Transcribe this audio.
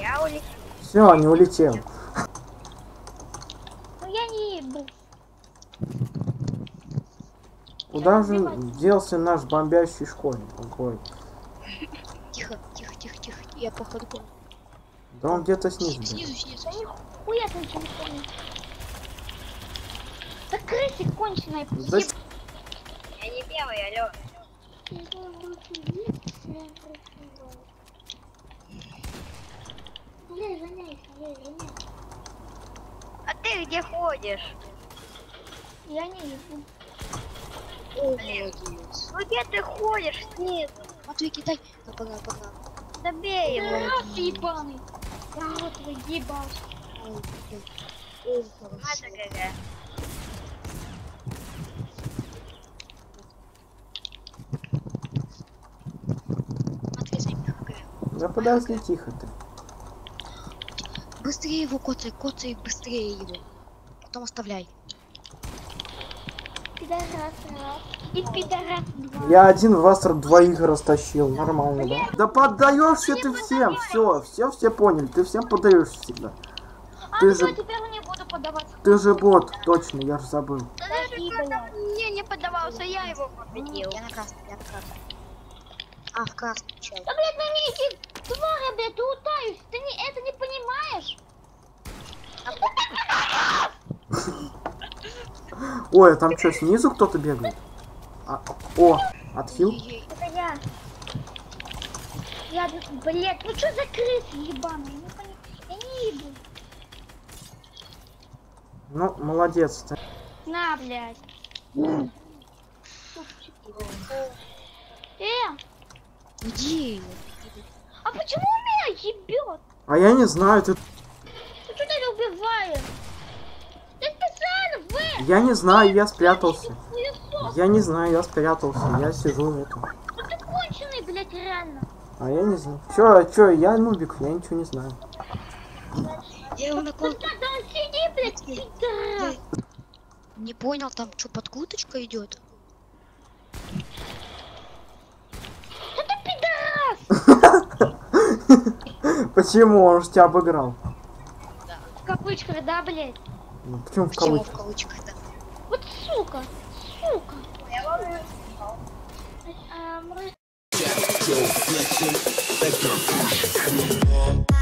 Я улетел. Все, не улетел. Ну я не ебу. Куда же делся наш бомбящий школьник? Ой. Тихо, тихо, тихо, тихо. Я походу понял. Да он где-то снизу. Снизу, снизу. Да нихуя ты ничего не помнишь. Да крысик конченая. Да еб- Я не белый, алё. Бля, гоняйся, гоняйся. А ты где ходишь? Я не ебу. О, молодец. Ну где ты ходишь снизу? Матвей, кидай. Ну, пора, пора. Добей его. Раз ебаный. Я вот твой ебал. Ой, ой. Ой, хорошо. Матвей, займи ХГ. Да подожди, тихо ты. Быстрее его коцай, коцай, быстрее его. Потом оставляй. Пидорас раз. И пидорас два. Я один вас двоих растащил. Нормально, да? Да поддаешься ты всем. Все поняли. Ты всем поддаешься всегда. А, Ты ну же- теперь не буду подавать. Ты же бот, точно, я же забыл. Подожди, блядь. Мне не поддавался, я его победил. Я на красный, я на красный. А, в красный, чай. Да, блядь, на меня эти твари, блядь, ты утаешь. Ты это не понимаешь? Ой, а там что, снизу кто-то бегает? О, отхил? Ой-ой-ой. Это я. Я, блядь, ну что за крысы ебаные? Ну, я не ебу. Ну, молодец ты. На, блядь. Иди. А почему он меня ебет? А я не знаю, ты... Ты что ты убиваешь? Ты специально, вы! Я не знаю, я спрятался. Хуесос! Я не знаю, я спрятался. Я сижу в этом. Ну ты конченый, блядь, реально. А я не знаю. Чё, я нубик, я ничего не знаю. Я его на Да, кол... да, сиди, блядь, пидорас. Не понял, там что, подкруточка идет? Да ты пидорас! Почему? Он же тебя обыграл. В кавычках, да, блядь? Ну, почему в Почему в кавычках? кавычках, да? Вот сука, сука. Joe Fletcher, that girl.